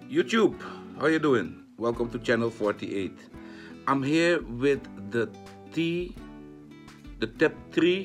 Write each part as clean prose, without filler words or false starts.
YouTube, how you doing? Welcome to channel 48. I'm here with the TEP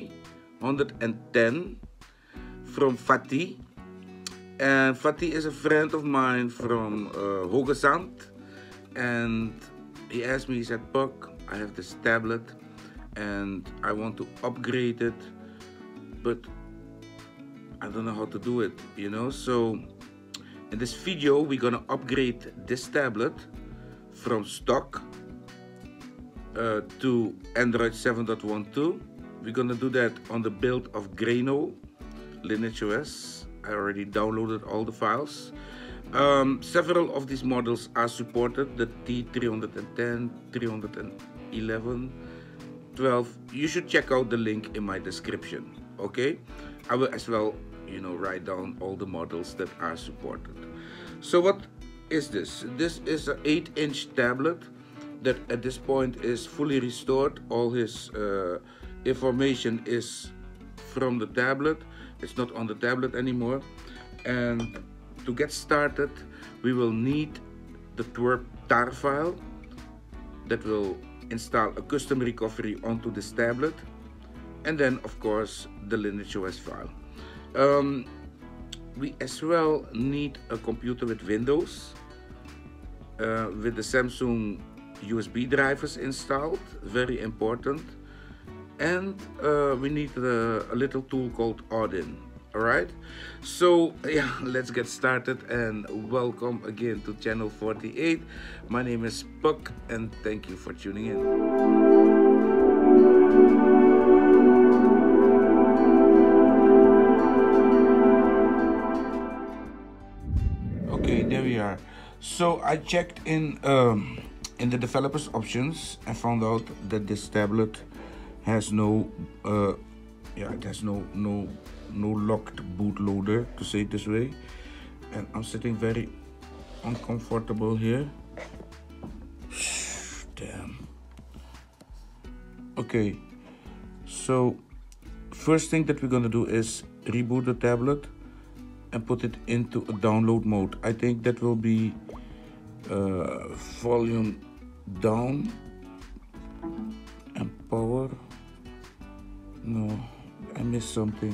310 from Fatih. And Fatih is a friend of mine from Hogesand. And he asked me, he said, Puck, I have this tablet and I want to upgrade it, but I don't know how to do it, So in this video, we're gonna upgrade this tablet from stock to Android 7.12. We're gonna do that on the build of Grano Lineage OS. I already downloaded all the files. Several of these models are supported, the T310, 311, 12. You should check out the link in my description, okay? I will as well, write down all the models that are supported. So what is this? This is an 8-inch tablet that at this point is fully restored. All his information is from the tablet. It's not on the tablet anymore. And to get started, we will need the twerp tar file that will install a custom recovery onto this tablet, and then of course the Lineage OS file. We as well need a computer with Windows with the Samsung USB drivers installed, very important. And we need a little tool called Odin. All right, so yeah, let's get started, and welcome again to channel 48. My name is Puck and thank you for tuning in. Okay, there we are. So I checked in the developers options and found out that this tablet has no it has no locked bootloader, to say it this way, and I'm sitting very uncomfortable here. Damn. Okay, so first thing that we're gonna do is reboot the tablet and put it into a download mode. I think that will be volume down and power. No, I missed something.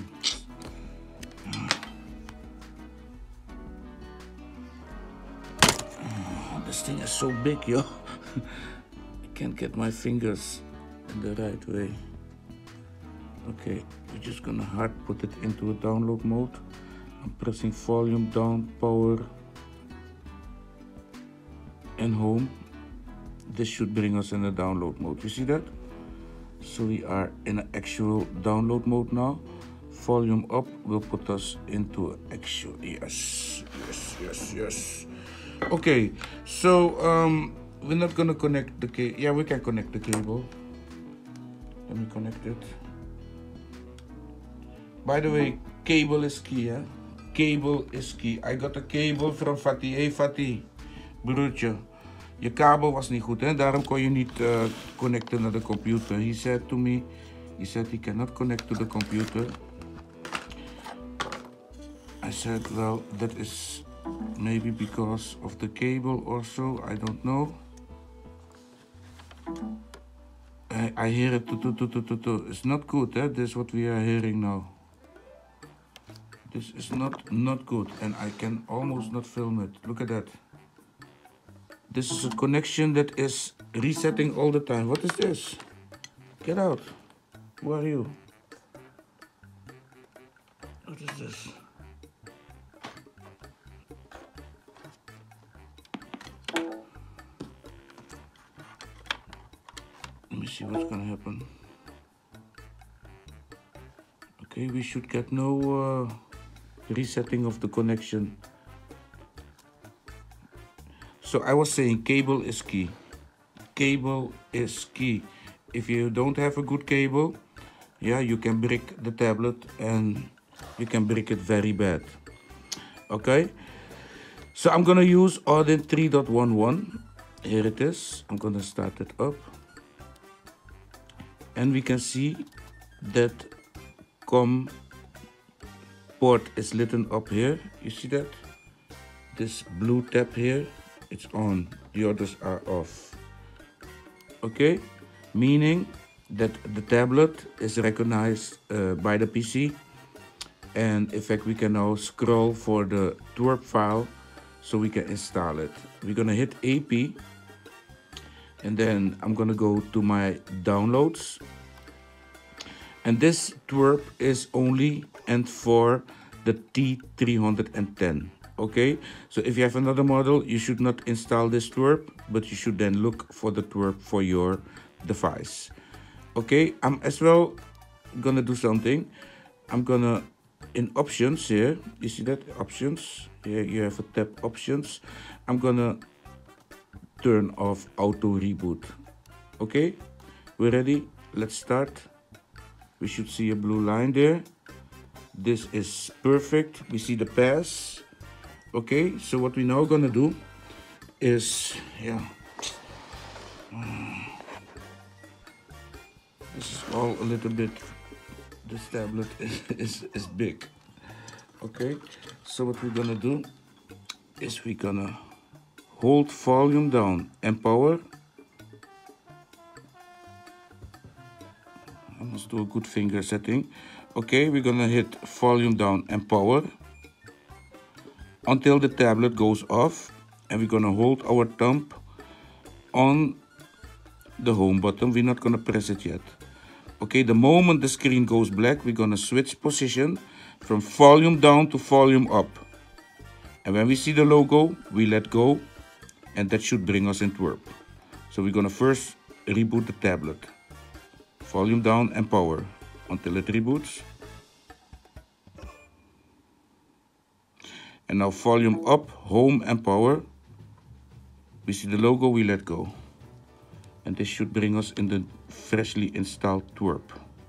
This thing is so big, yo. I can't get my fingers in the right way. Okay, we're just gonna hard put it into a download mode. I'm pressing volume down, power, and home. This should bring us in the download mode. You see that? So we are in an actual download mode now. Volume up will put us into actual. Yes. Okay, so we're not gonna connect the cable. Yeah, we can connect the cable. Let me connect it. By the way, cable is key, hè? Cable is key. I got a cable from Fatih. Hey Fatih, broertje, je kabel was niet goed, hè? Daarom kon je niet connecten naar de computer. He said to me, he cannot connect to the computer. I said, well, that is maybe because of the cable or so, I don't know. I hear it. It's not good, eh? This is what we are hearing now. This is not good, and I can almost not film it. Look at that. This is a connection that is resetting all the time. What is this? Get out. Who are you? What is this? Let me see what's gonna happen. Okay, we should get no resetting of the connection. So I was saying cable is key. Cable is key. If you don't have a good cable, yeah, you can break the tablet and you can break it very bad. Okay, so I'm gonna use Odin 3.11. Here it is. I'm gonna start it up. And we can see that COM port is lit up here. You see that? this blue tab here, it's on, the others are off. Okay, meaning that the tablet is recognized by the PC, and in fact we can now scroll for the twerp file so we can install it. We're gonna hit AP, and then I'm gonna go to my downloads, and this twerp is only and for the T310. Okay, so if you have another model, you should not install this twerp, but you should then look for the twerp for your device. Okay, I'm as well gonna do something. I'm gonna, in options here, you see that options here, you have a tab options. I'm gonna turn off auto reboot. Okay, we're ready, let's start. We should see a blue line there. This is perfect, we see the pass. Okay, so what we're now gonna do is, this is all a little bit, this tablet is big. Okay, so what we're gonna do is we're gonna hold volume down and power. I must do a good finger setting. Okay, we're gonna hit volume down and power until the tablet goes off, and we're gonna hold our thumb on the home button. We're not gonna press it yet. Okay, the moment the screen goes black, we're gonna switch position from volume down to volume up. And when we see the logo, we let go, and that should bring us in twerp. So we're gonna first reboot the tablet. Volume down and power until it reboots. And now volume up, home and power. We see the logo, we let go. And this should bring us in the freshly installed twerp.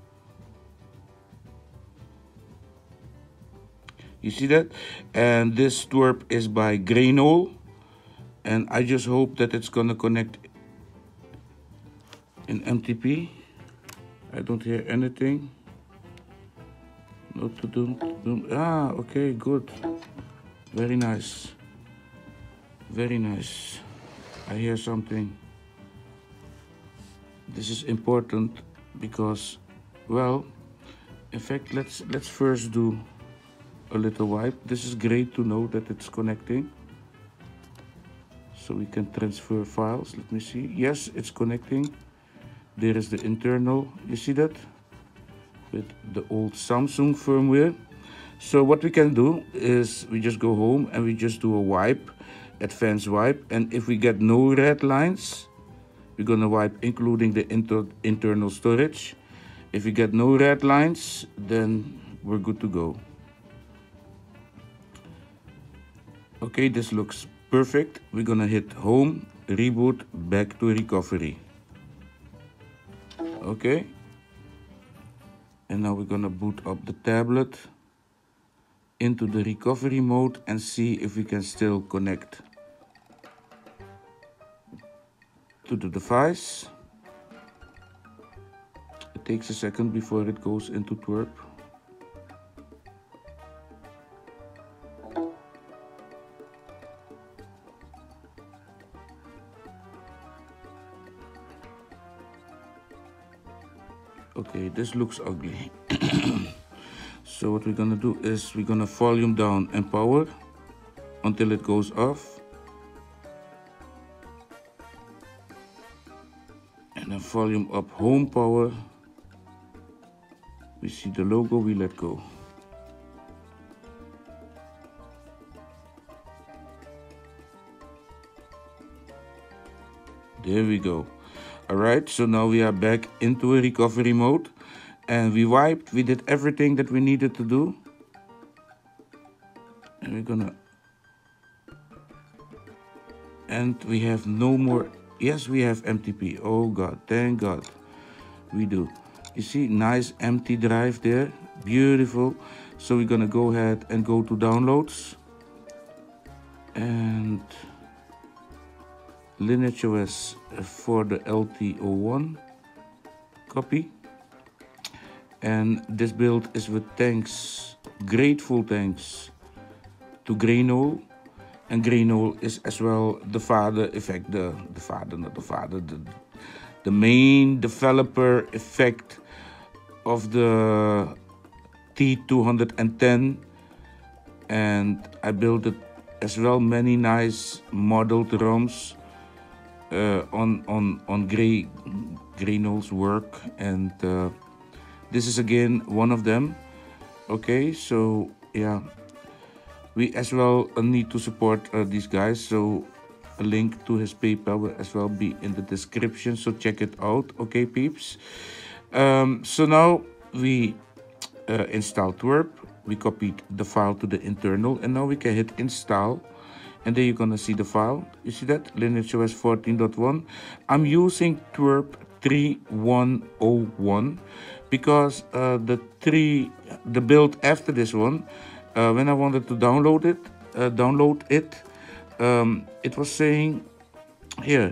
You see that? And this twerp is by Grainol. And I just hope that it's gonna connect in MTP. I don't hear anything. Not to do. Ah, okay, good. Very nice. Very nice. I hear something. This is important because, well, in fact, let's first do a little wipe. This is great to know that it's connecting. So we can transfer files. Let me see. Yes, it's connecting. There is the internal. You see that? With the old Samsung firmware. So what we can do is we just go home and we just do a wipe, advanced wipe. And if we get no red lines, we're gonna wipe including the internal storage. If we get no red lines, then we're good to go. Okay, this looks perfect. We're gonna hit home, reboot, back to recovery. Okay. And now we're gonna boot up the tablet into the recovery mode and see if we can still connect to the device. It takes a second before it goes into twerp. Okay, this looks ugly. So what we're gonna do is we're gonna volume down and power until it goes off. And then volume up, home power. We see the logo, we let go. There we go. All right, so now we are back into a recovery mode. And we wiped, we did everything that we needed to do. And we're gonna... And we have no more... Yes, we have MTP. Oh God, thank God. We do. You see, nice empty drive there. Beautiful. So we're gonna go ahead and go to downloads. And... Lineage OS for the LT01 copy. And this build is with thanks, grateful thanks to Grainol And Greenhole is as well the father effect, the father, not the father, the main developer effect of the T210. And I built it as well many nice modeled ROMs on Greenhole's work, and this is again one of them. Okay, so yeah, we as well need to support these guys, so a link to his PayPal will as well be in the description, so check it out. Okay, peeps. So now we installed Twerp, we copied the file to the internal, and now we can hit install, and there you're gonna see the file. You see that? LineageOS 14.1. I'm using Twerp 3.1.01 because the build after this one, when I wanted to download it, it was saying here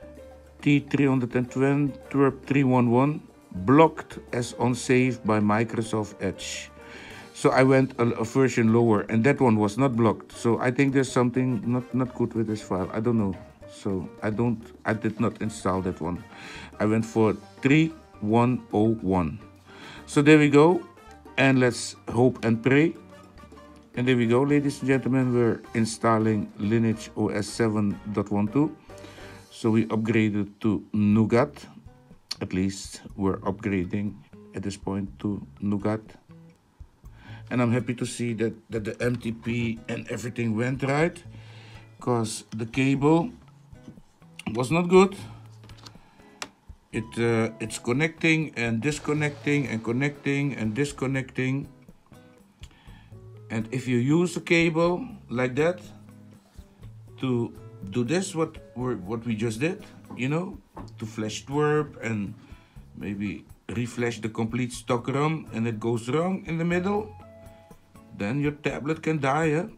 T320 Twerp 3.1.1 blocked as unsafe by Microsoft Edge. So I went a version lower, and that one was not blocked. So I think there's something not good with this file. I don't know. So I did not install that one. I went for 3.1.01. So there we go. And let's hope and pray. And there we go, ladies and gentlemen. We're installing Lineage OS 7.12. So we upgraded to Nougat. At least we're upgrading at this point to Nougat. And I'm happy to see that the MTP and everything went right, because the cable was not good. It's connecting and disconnecting and connecting and disconnecting. And if you use a cable like that to do this, what we just did, you know, to flash Twerp and maybe reflash the complete stock ROM, and it goes wrong in the middle, then your tablet can die. Eh?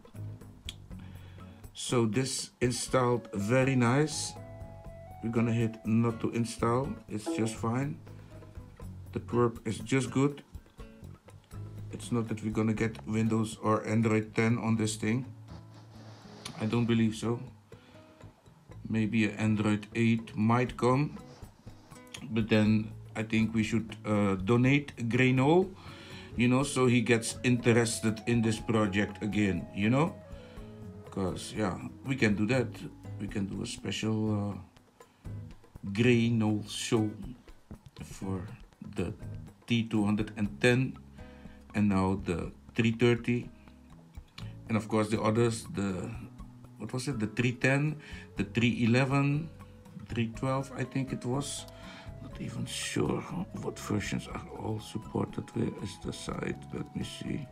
So this installed very nice. We're gonna hit not to install, it's just fine. The Twerp is just good. It's not that we're gonna get Windows or Android 10 on this thing. I don't believe so. Maybe an Android 8 might come, but then I think we should donate Greenhole, you know, so he gets interested in this project again, you know, because yeah, we can do that. We can do a special Greenhole show for the T210 and now the 330, and of course the others, what was it, the 310, the 311, 312, I think it was. Not even sure what versions are all supported. Where is the site? Let me see.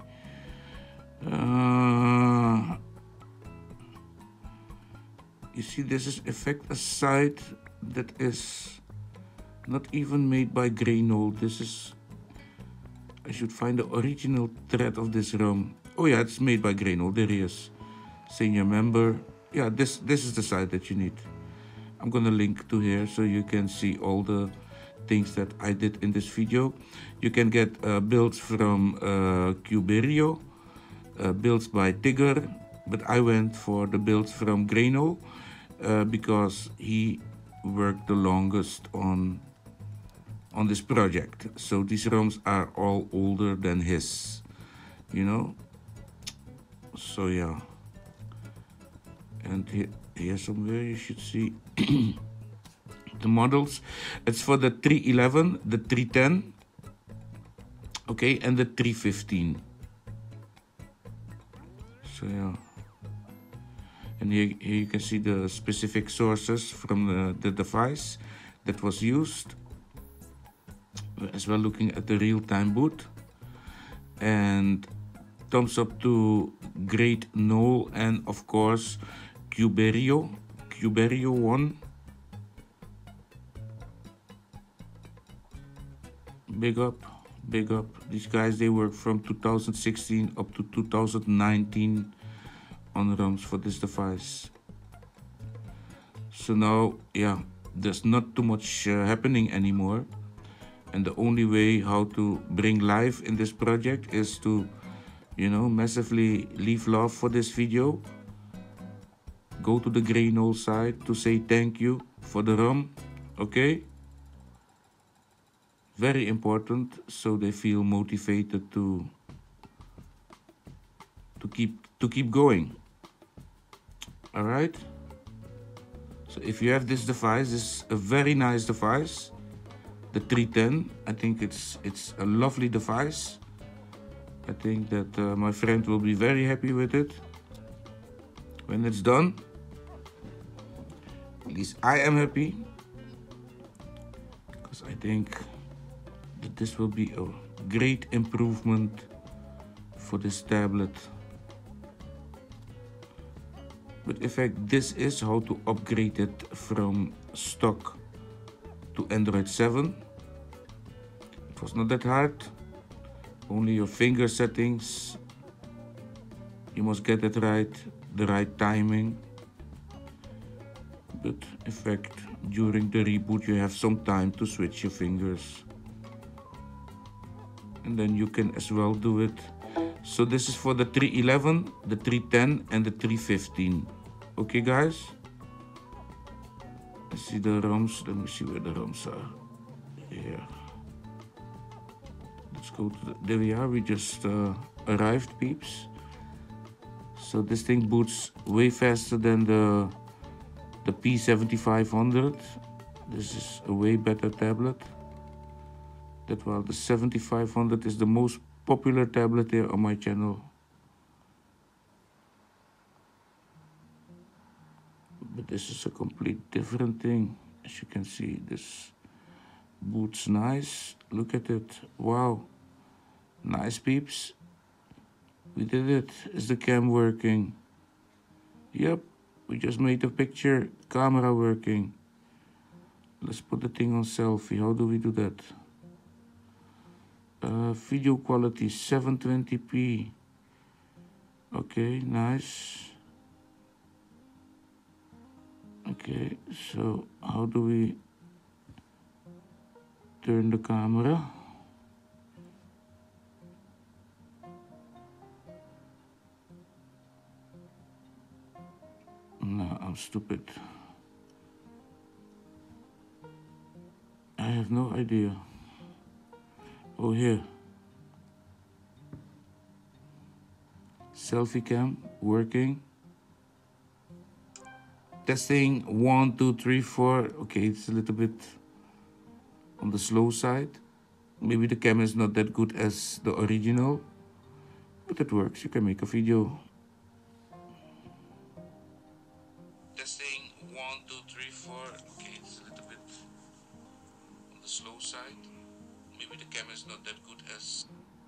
You see, this is effect a site that is not even made by Greenhole. This is, I should find the original thread of this ROM. Oh yeah, it's made by Greenhole. There he is. Senior member. Yeah, this is the site that you need. I'm gonna link to here so you can see all the things that I did in this video. You can get builds from Cuberio, builds by Tigger, but I went for the builds from Greenhole because he worked the longest on this project. So these ROMs are all older than his, you know. So yeah, and here somewhere you should see the models. It's for the 311, the 310, okay, and the 315. So yeah, and here you can see the specific sources from the device that was used, as well looking at the real-time boot. And thumbs up to Great Noel, and of course Cuberio 1. Big up. These guys, they work from 2016 up to 2019 on ROMs for this device. So now, yeah, there's not too much happening anymore. And the only way how to bring life in this project is to, you know, massively leave love for this video. go to the Grainol site to say thank you for the ROM, okay? Very important, so they feel motivated to keep going. All right. So if you have this device, this is a very nice device, the 310. I think it's a lovely device. I think that my friend will be very happy with it when it's done. At least I am happy, because I think that this will be a great improvement for this tablet. But in fact, this is how to upgrade it from stock to Android 7. It was not that hard. Only your finger settings. You must get it right, the right timing. But in fact, during the reboot, you have some time to switch your fingers. And then you can as well do it. So this is for the 311, the 310, and the 315. Okay, guys? Let's see the ROMs. Let me see where the ROMs are. Here. Let's go to there we are. We just arrived, peeps. So this thing boots way faster than the P7500. This is a way better tablet. That while the 7500 is the most popular tablet here on my channel. But this is a complete different thing. As you can see, this boots nice. Look at it. Wow. Nice, peeps. We did it. Is the cam working? Yep. We just made a picture. Camera working. Let's put the thing on selfie. How do we do that? Video quality 720p. Okay, nice. Okay, so how do we turn the camera? No, I'm stupid. I have no idea. Oh, here. Selfie cam working. Testing 1, 2, 3, 4. Okay, it's a little bit on the slow side. Maybe the camera is not that good as the original, but it works. You can make a video. Testing 1, 2, 3, 4. Okay, it's a little bit on the slow side. Maybe the camera is not that good as.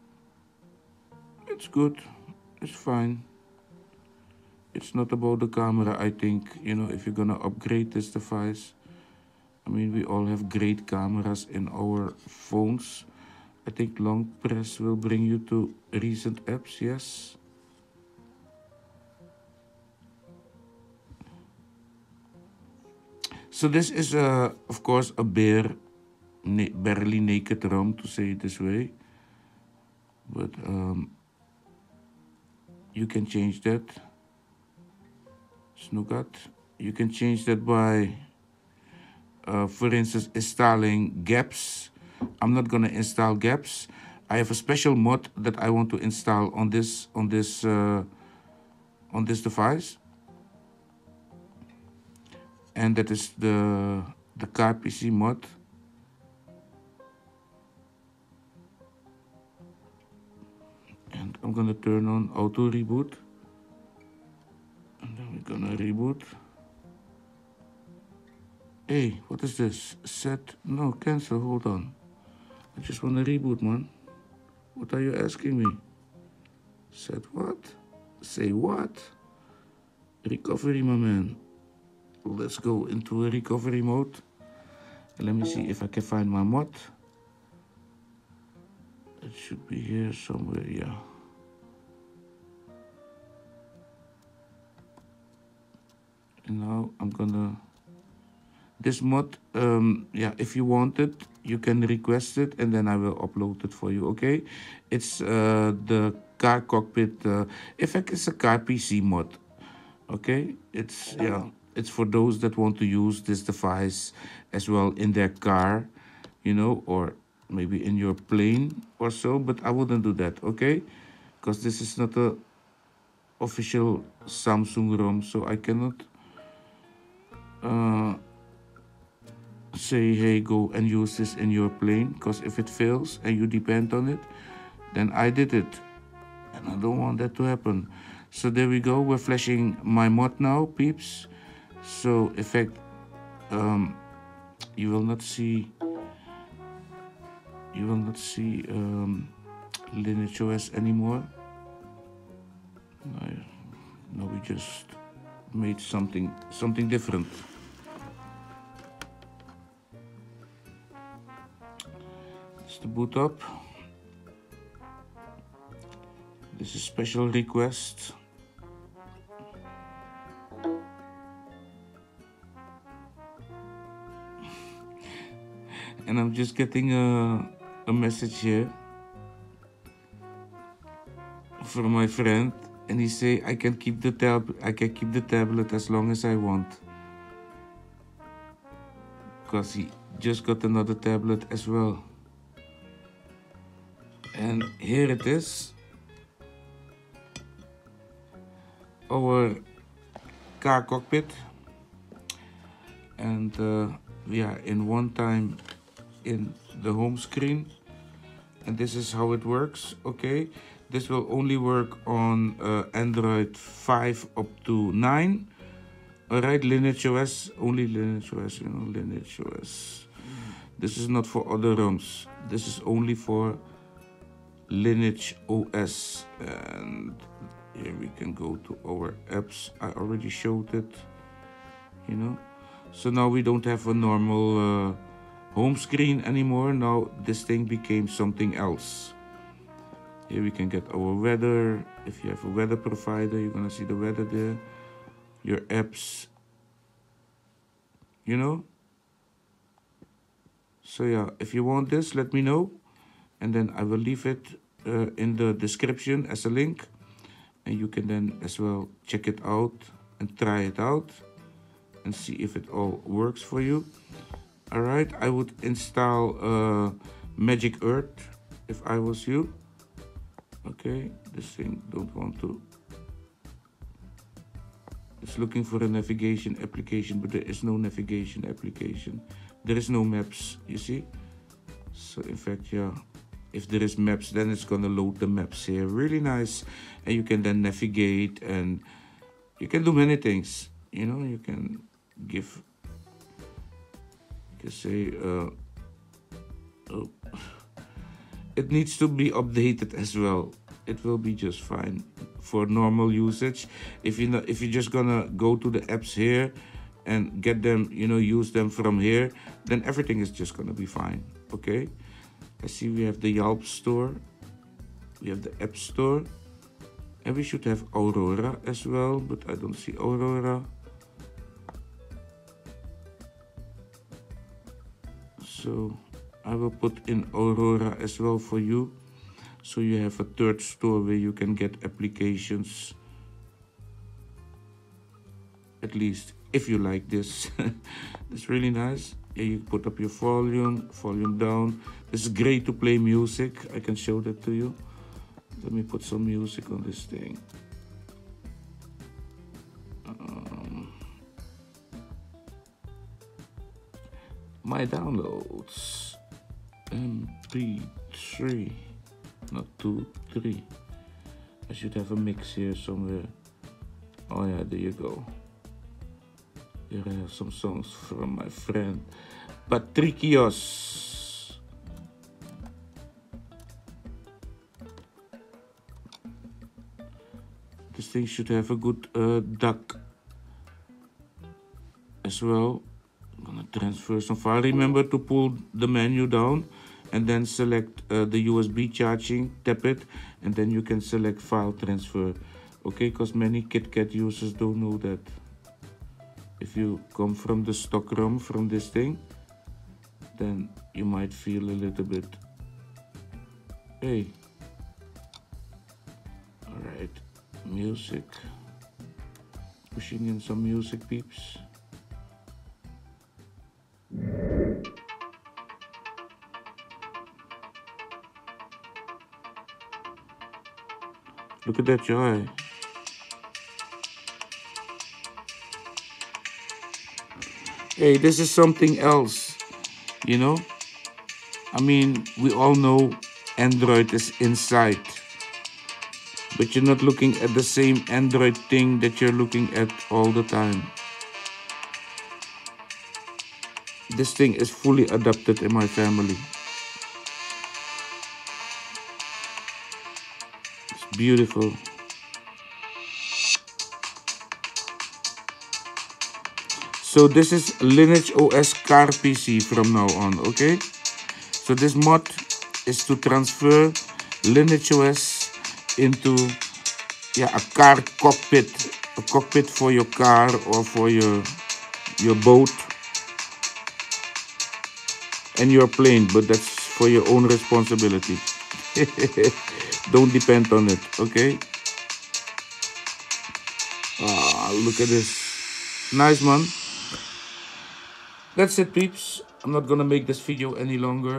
It's good. It's fine. It's not about the camera, I think. You know, if you're gonna upgrade this device, I mean, we all have great cameras in our phones. I think long press will bring you to recent apps, yes. So this is, of course, a barely naked ROM, to say it this way. But you can change that. Snookat. You can change that by, for instance, installing gaps. I'm not gonna install gaps. I have a special mod that I want to install on this device, and that is the CarPC mod. And I'm gonna turn on auto reboot. And then we're gonna reboot. Hey, what is this? Set, no, cancel, hold on. I just wanna reboot, man. What are you asking me? Set what? Say what? Recovery, my man. Let's go into a recovery mode. And let me see if I can find my mod. It should be here somewhere, yeah. And now I'm gonna, this mod, yeah, if you want it, you can request it and then I will upload it for you, okay? It's the car cockpit, in fact, it's a CarPC mod, Okay, it's yeah, it's for those that want to use this device as well in their car, you know, or maybe in your plane or so, but I wouldn't do that, okay? Because this is not a official Samsung ROM, so I cannot uh, say, hey, go and use this in your plane, because if it fails and you depend on it, then I did it, and I don't want that to happen. So there we go, we're flashing my mod now, peeps. So in fact, you will not see Lineage OS anymore. No, we just made something different. It's the boot up. This is special request. And I'm just getting a message here from my friend, and he say I can keep the tablet as long as I want, because he just got another tablet as well. And here it is, our car cockpit, and we are in one time in the home screen, and this is how it works. Okay, this will only work on Android 5 up to 9. Alright, Lineage OS, only Lineage OS, you know, Lineage OS. This is not for other ROMs. This is only for Lineage OS. And here we can go to our apps. I already showed it, you know. So now we don't have a normal home screen anymore. Now this thing became something else. Here we can get our weather. If you have a weather provider, you're gonna see the weather there. Your apps, you know. So yeah, if you want this, let me know, and then I will leave it in the description as a link, and you can then as well check it out and try it out and see if it all works for you. All right, I would install Magic Earth if I was you. Okay, this thing don't want to. It's looking for a navigation application, but there is no navigation application. There is no maps, you see? So in fact, yeah, if there is maps, then it's gonna load the maps here. Really nice. And you can then navigate, and you can do many things. You know, you can give, you can say, oh, it needs to be updated as well. It will be just fine for normal usage. If you're just gonna go to the apps here and get them, you know, use them from here, then everything is just gonna be fine. Okay, I see we have the Yelp store, we have the App Store, and we should have Aurora as well, but I don't see Aurora. So I will put in Aurora as well for you. So you have a third store where you can get applications, at least if you like this. It's really nice. Yeah, you put up your volume down. This is great to play music. I can show that to you. Let me put some music on this thing. My downloads, MP3. Not 2, 3. I should have a mix here somewhere. Oh yeah, there you go. Here I have some songs from my friend Patricios. This thing should have a good DAC as well. I'm gonna transfer some file. Remember to pull the menu down and then select the USB charging, tap it, and then you can select file transfer. Okay, because many KitKat users don't know that. If you come from the stock ROM from this thing, then you might feel a little bit, hey. All right, music. We pushing in some music, peeps. Look at that joy. Hey, this is something else, you know? I mean, we all know Android is inside, but you're not looking at the same Android thing that you're looking at all the time. This thing is fully adapted in my family. It's beautiful. So this is Lineage OS car PC from now on, okay? So this mod is to transfer Lineage OS into a car cockpit, a cockpit for your car or for your boat and your plane, but that's for your own responsibility. Don't depend on it, okay? Ah, look at this. Nice, man. That's it, peeps. I'm not gonna make this video any longer.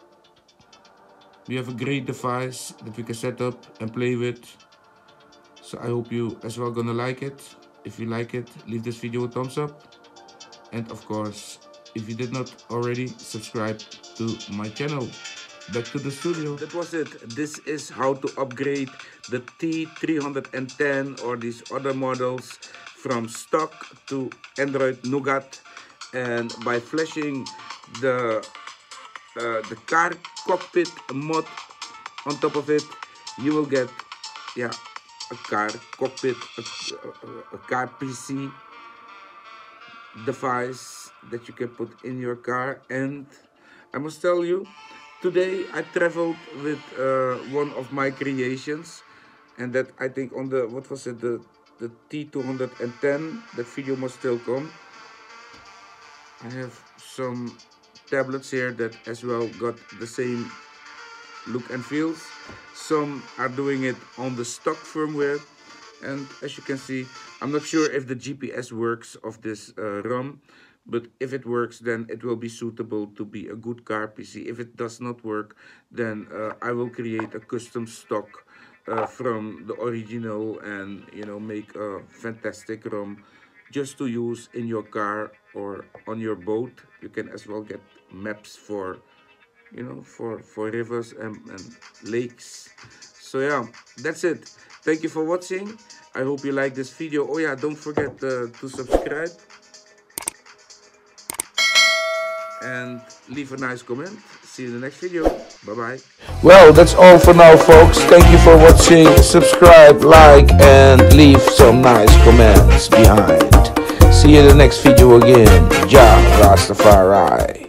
We have a great device that we can set up and play with. So I hope you as well gonna like it. If you like it, leave this video a thumbs up. And of course, if you did not already, subscribe to my channel. Back to the studio. That was it. This is how to upgrade the T310 or these other models from stock to Android Nougat. And by flashing the car cockpit mod on top of it, you will get a car cockpit, a car PC device that you can put in your car. And I must tell you, today I traveled with one of my creations, and that I think on the, what was it, the T210, that video must still come. I have some tablets here that as well got the same look and feels. Some are doing it on the stock firmware, and as you can see, I'm not sure if the GPS works of this ROM, but if it works, then it will be suitable to be a good car PC. If it does not work, then I will create a custom stock from the original and make a fantastic ROM just to use in your car or on your boat. You can as well get maps for for rivers and lakes. So yeah, that's it. Thank you for watching. I hope you like this video. Oh yeah, don't forget to subscribe and leave a nice comment. See you in the next video. Bye bye. Well, that's all for now, folks. Thank you for watching. Subscribe, like, and leave some nice comments behind. See you in the next video again. Ja Rastafari.